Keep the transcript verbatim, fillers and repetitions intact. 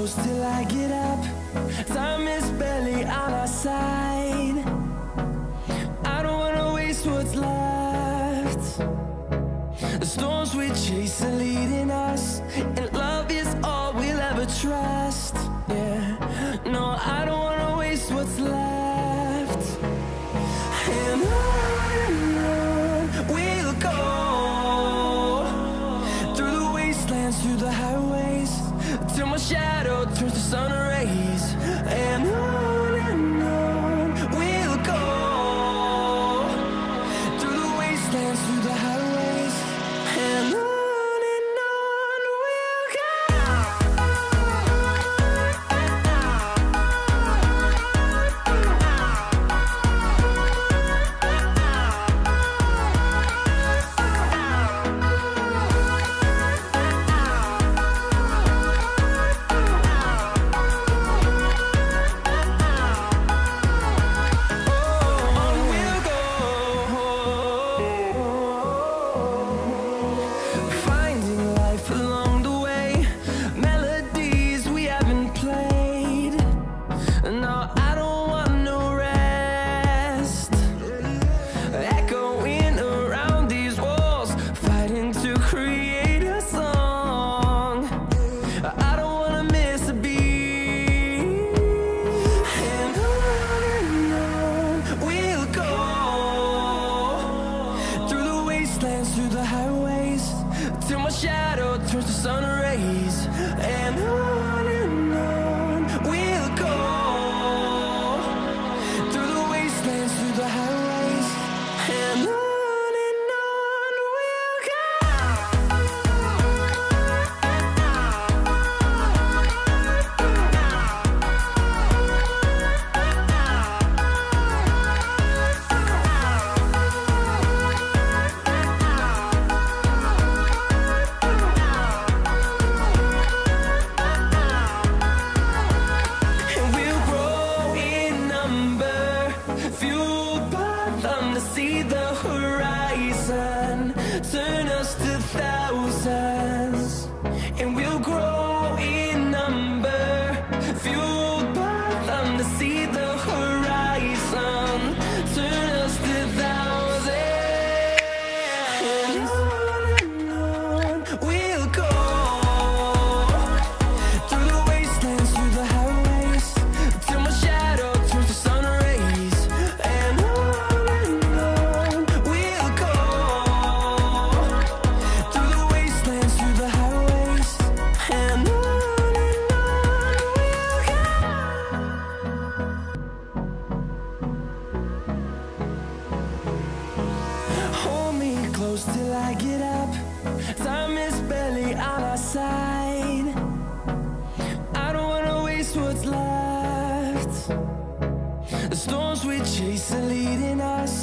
close till I get up. Time is barely on our side. I don't wanna waste what's left. The storms we chase are leading us, and love is all we'll ever trust. Yeah, no, I don't wanna waste what's left. And on and on we'll go, through the wastelands, through the highways, till my shadow turns to sun rays. And on and on we'll go, through the wastelands, through the highways, and on. Through the highways, till my shadow turns to sun rays. And on and on we'll go, through the wastelands, through the highways, and on. See the horizon turn us to thousands, and we'll grow in number, fueled by them to see the horizon turn us to thousands. And on and on we'll go, through the wastelands, through the highways, till my shadow turns to sun rays. And on close till I get up. Time is barely on our side. I don't wanna waste what's left. The storms we chase are leading us,